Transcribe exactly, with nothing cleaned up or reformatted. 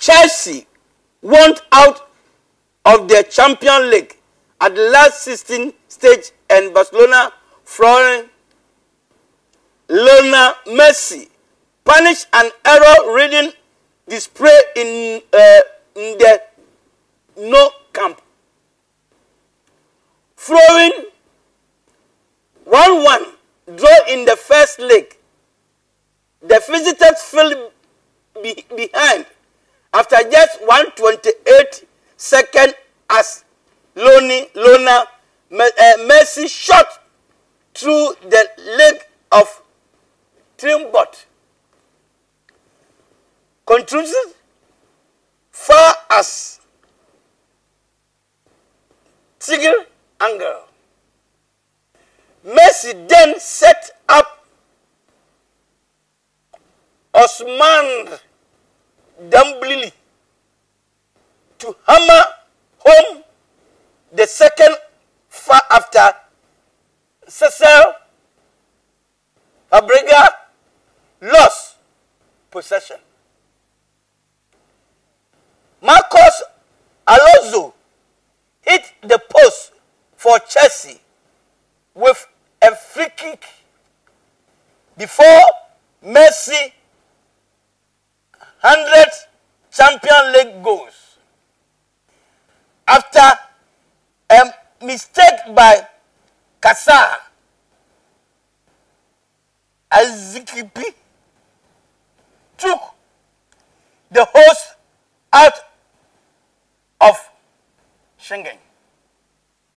Chelsea won out of the Champions League at the last sixteen stage, and Barcelona from Lionel Messi punished an error reading display in, uh, in the no camp. Following one one draw in the first leg, the visitors fell be behind after just one hundred twenty-eight seconds as Lionel Lionel Messi shot through the leg of Trimbot, contributed far as Tigre angle. Messi then set up Ousmane Dembele to hammer home the second far after Cesar Fabregas lost possession. Marcos Alonso hit the post for Chelsea with a free kick before Messi one hundred Champions League goals. After a mistake by Kassar Azikipi took the host out of Schengen.